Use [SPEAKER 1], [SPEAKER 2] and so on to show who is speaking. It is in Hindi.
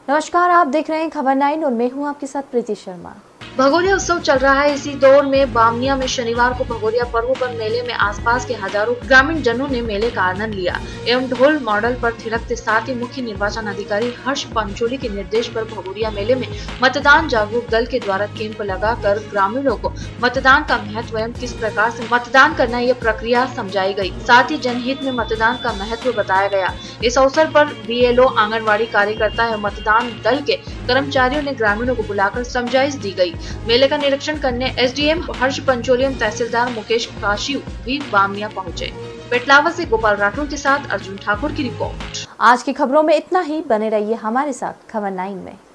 [SPEAKER 1] नमस्कार, आप देख रहे हैं खबर 9 और मैं हूं आपके साथ प्रीति शर्मा।
[SPEAKER 2] भगोरिया उत्सव चल रहा है। इसी दौर में बामनिया में शनिवार को भगोरिया पर्व पर मेले में आसपास के हजारों ग्रामीण जनों ने मेले का आनंद लिया एवं ढोल मॉडल पर थिरकते साथ ही मुख्य निर्वाचन अधिकारी हर्ष पंचोली के निर्देश पर भगोरिया मेले में मतदान जागरूक दल के द्वारा कैंप लगाकर ग्रामीणों को मतदान का महत्व एवं किस प्रकार से मतदान करना यह प्रक्रिया समझाई गई। साथ ही जनहित में मतदान का महत्व बताया गया। इस अवसर पर BLO, आंगनबाड़ी कार्यकर्ता एवं मतदान दल के कर्मचारियों ने ग्रामीणों को बुलाकर समझाइश दी गई। मेले का निरीक्षण करने SDM हर्ष पंचोली एवं तहसीलदार मुकेश काशी भी बामनिया पहुंचे। पेटलावा से गोपाल राठौर के साथ अर्जुन ठाकुर की रिपोर्ट।
[SPEAKER 1] आज की खबरों में इतना ही। बने रहिए हमारे साथ खबर 9 में।